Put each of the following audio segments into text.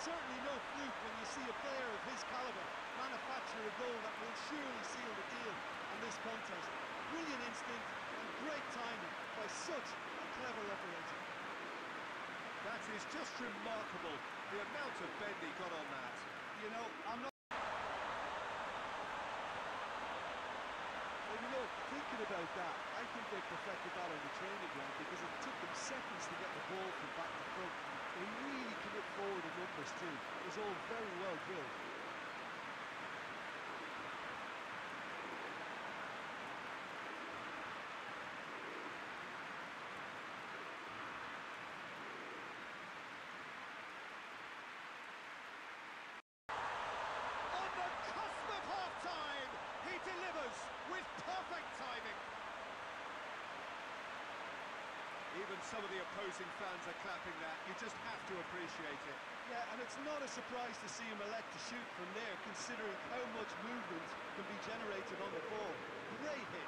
certainly no fluke when you see a player of his calibre manufacture a goal that will surely seal the deal in this contest. Brilliant instinct and great timing by such a clever operator. That is just remarkable, the amount of bend he got on that. You know, thinking about that, I think they perfected that on the training ground because it took them seconds to get the ball from back to front. They really commit forward in numbers too. It was all very well drilled. On the cusp of half-time, he delivers with perfect timing. Even some of the opposing fans are clapping that. You just have to appreciate it. Yeah, and it's not a surprise to see him elect to shoot from there, considering how much movement can be generated on the ball. Great hit.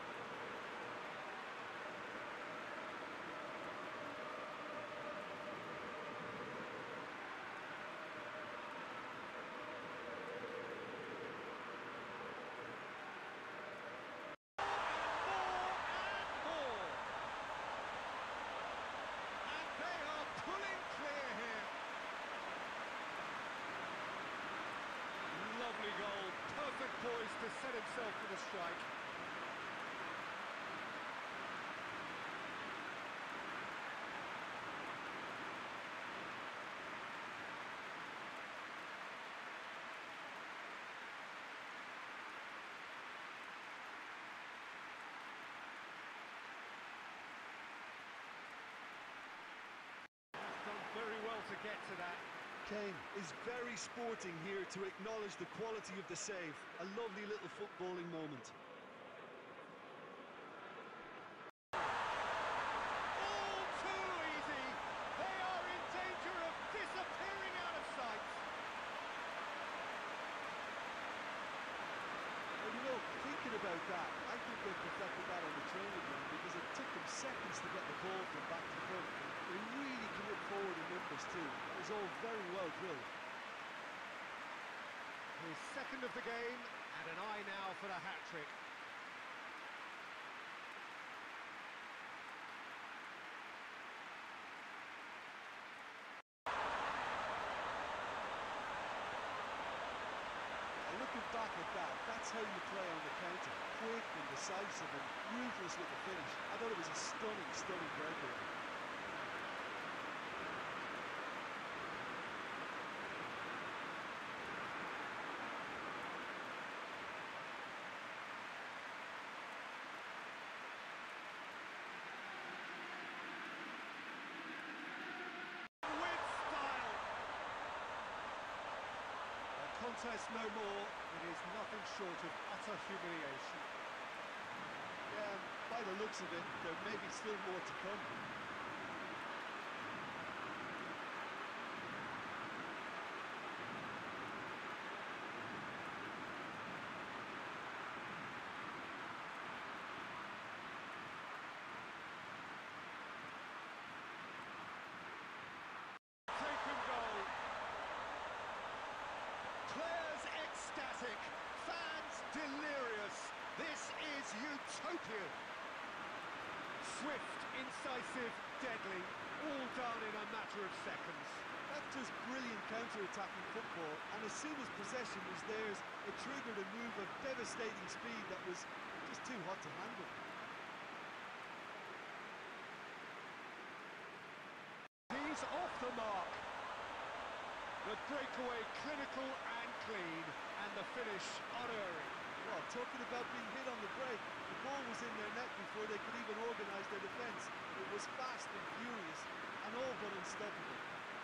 Lovely goal, perfect poise to set himself for the strike. Done very well to get to that. Kane is very sporting here to acknowledge the quality of the save. A lovely little footballing moment. All too easy! They are in danger of disappearing out of sight! Well, you know, thinking about that, I think they perfected that on the training ground because it took them seconds to get the ball from back to front. They really commit forward in numbers too. It was all very well drilled. His second of the game, and an eye now for the hat-trick. Looking back at that, that's how you play on the counter. Quick and decisive and ruthless with the finish. I thought it was a stunning, stunning breakaway. Contest no more, it is nothing short of utter humiliation. Yeah, by the looks of it, there may be still more to come. Ecstatic, fans delirious. This is utopia. Swift, incisive, deadly, all done in a matter of seconds. That's just brilliant counter-attacking football, and as soon as possession was theirs, it triggered a move of devastating speed that was just too hot to handle. He's off the mark. The breakaway clinical and clean, and the finish unerring. Well, talking about being hit on the break, the ball was in their net before they could even organise their defence. It was fast and furious, and all but unstoppable.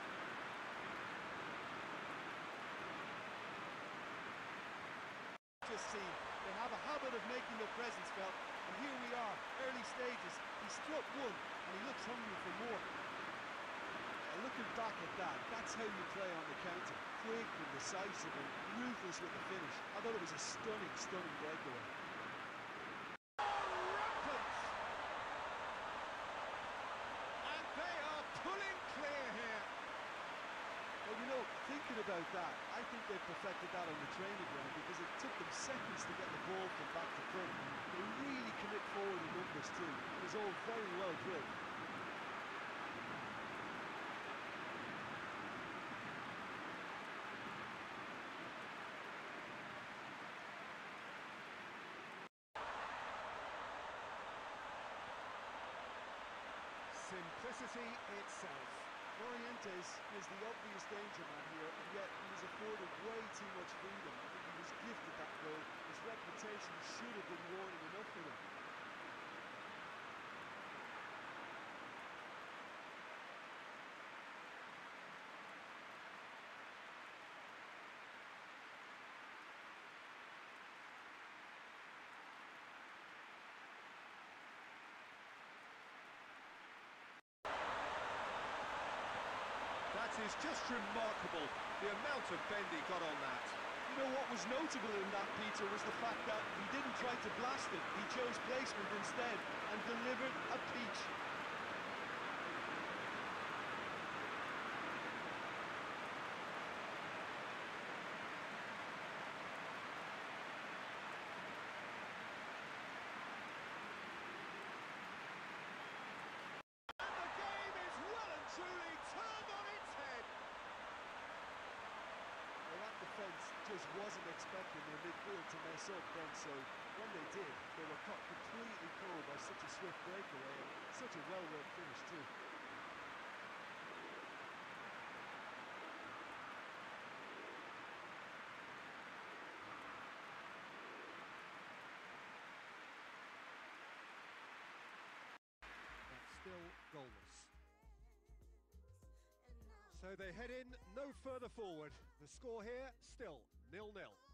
Just see, they have a habit of making their presence felt, and here we are, early stages. He struck one, and he looks hungry for more. Looking back at that, that's how you play on the counter. Quick and decisive and ruthless with the finish. I thought it was a stunning, stunning breakaway. Rampant! And they are pulling clear here. Well, you know, thinking about that. I think they perfected that on the training ground because it took them seconds to get the ball from back to front. They really commit forward in numbers too. It was all very well drilled. Simplicity itself. Morientes is the obvious danger man here, and yet he was afforded way too much freedom. I think he was gifted that goal. His reputation should have been warning enough for him. That is just remarkable, the amount of bend he got on that. You know what was notable in that, Peter, was the fact that he didn't try to blast it. He chose placement instead and delivered a peach. And the game is well and truly turned on its head. Well, that defence just wasn't expecting their midfield to mess up then, so when they did, they were caught completely cold by such a swift breakaway and such a well-worked finish too. But still goalless. So they head in no further forward. The score here still 0-0.